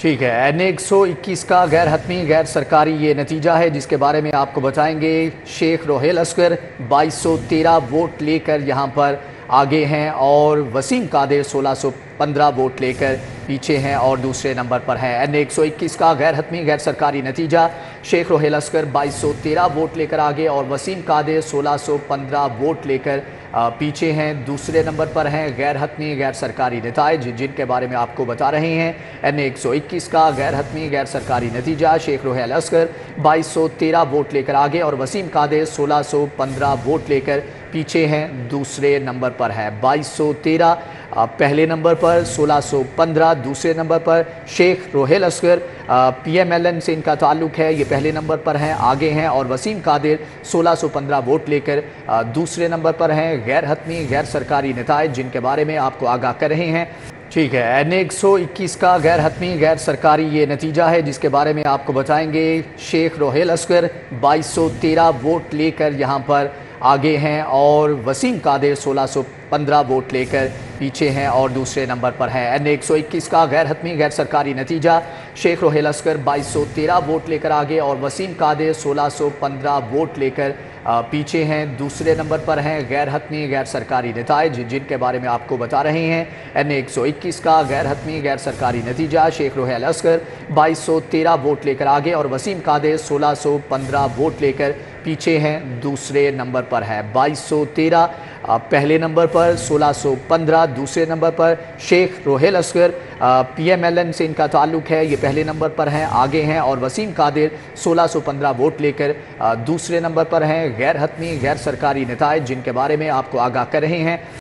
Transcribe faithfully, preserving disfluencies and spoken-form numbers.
ٹھیک ہے، این ایک سو اکیس کا غیر حتمی غیر سرکاری یہ نتیجہ ہے جس کے بارے میں آپ کو بتائیں گے۔ شیخ روہیل اصغر بائیس سو تیرہ ووٹ لے کر یہاں پر آگے ہیں اور وسیم قادر سولہ سو پندرہ ووٹ لے کر پیچھے ہیں اور دوسرے نمبر پر ہیں۔ این ایک سو اکیس کا غیر حتمی غیر سرکاری نتیجہ، شیخ روہیل اصغر بائیس سو تیرہ ووٹ لے کر آگے اور وسیم قادر سولہ سو پندرہ ووٹ لے کر پیچھے ہیں، دوسرے نمبر پر ہیں۔ غیر حتمی غیر سرکاری نتائج جن کے بارے میں آپ کو بتا رہے ہیں۔ این ایک سو اکیس کا غیر حتمی غیر سرکاری نتیجہ، شیخ روہیل اصغر بائیس سو تیرہ ووٹ لے کر آگے اور وسیم قادر سولہ سو پندرہ ووٹ لے کر پیچھے ہیں، دوسرے نمبر پر ہے۔ بائیس سو تیرہ پہلے نمبر پر، سولہ سو پندرہ دوسرے نمبر پر۔ Sheikh Rohail Asghar P M L N سے ان کا تعلق ہے، یہ پہلے نمبر پر ہیں، آگے ہیں اور وسیم قادر سولہ سو پندرہ ووٹ لے کر دوسرے نمبر پر ہیں۔ غیر حتمی غیر سرکاری نتائج جن کے بارے میں آپ کو آگاہ کر رہے ہیں۔ ٹھیک ہے، این ایک سو اکیس کا غیر حتمی غیر سرکاری یہ نتیجہ ہے جس کے بارے میں آپ کو بتائیں گے۔ شیخ روہیل اصغر بائیس سو تیرہ ووٹ لے کر یہاں پر آگے ہیں اور وسیم قادر سولہ سو پندرہ ووٹ لے کر پیچھے ہیں اور دوسرے نمبر پر ہیں۔ این ایک سو اکیس کا غیر حتمی غیر سرکاری نتیجہ، شیخ روہیل اصغر بائیس سو تیرہ ووٹ لے کر آگے اور وسیم قادر سولہ سو پندرہ ووٹ لے کر پیچھے ہیں، دوسرے نمبر پر ہیں۔ غیر حتمی غیر سرکاری نتائج جن کے بارے میں آپ کو بتا رہے ہیں۔ این ایک سو اکیس کا غیر حتمی غیر سرکاری نتیجہ، شیخ روہیل اصغر بائیس سو تیرہ ووٹ لے کر آگے اور وسیم قادر سولہ سو پندرہ ووٹ لے کر پیچھے ہیں، دوسرے نمبر پر ہے۔ بائیس سو تیرہ پہلے نمبر پر، سولہ سو پندرہ دوسرے نمبر پر۔ Sheikh Rohail Asghar P M L N سے ان کا تعلق ہے، یہ پہلے نمبر پر ہیں، آگے ہیں اور وسیم قادر سولہ سو پندرہ ووٹ لے کر دوسرے نمبر پر ہیں۔ غیر حتمی غیر سرکاری نتائج جن کے بارے میں آپ کو آگاہ کر رہے ہیں۔